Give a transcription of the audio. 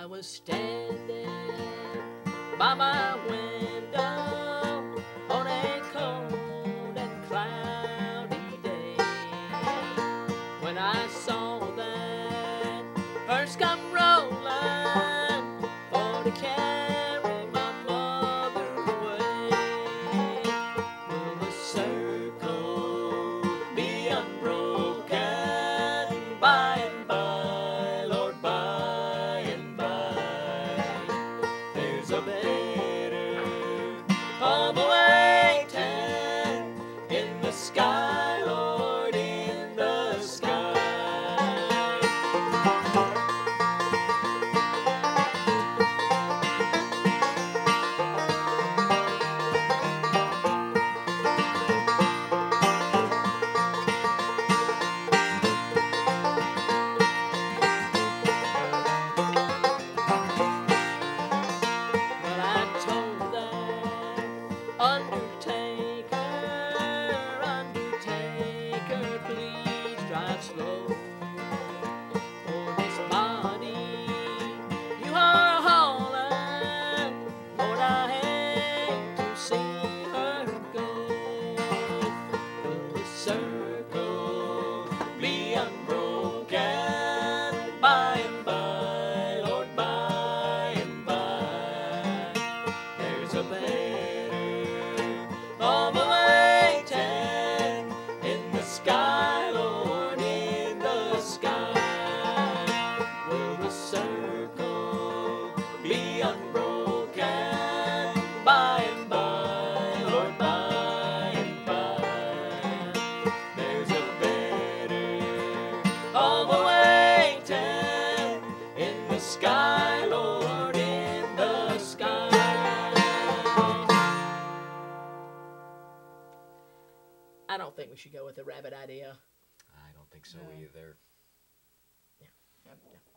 I was standing by my window on a cold and cloudy day when I saw that hearse come rolling for to carry my mother away. Will the circle be unbroken by and by, Lord, by and by? There's a better home awaiting in the sky, Lord, in the sky. Well, I told that Undertaker, please drive slow. For this body you are hauling, Lord, I hate to see her go. Will the circle be unbroken by and by, Lord, by and by? There's a better home awaiting in the sky, Lord, in the sky. Will the circle be unbroken by and by, Lord, by and by? There's a better home awaiting in the sky, Lord, in the sky. I don't think we should go with the rabbit idea. I don't think so either. Yeah.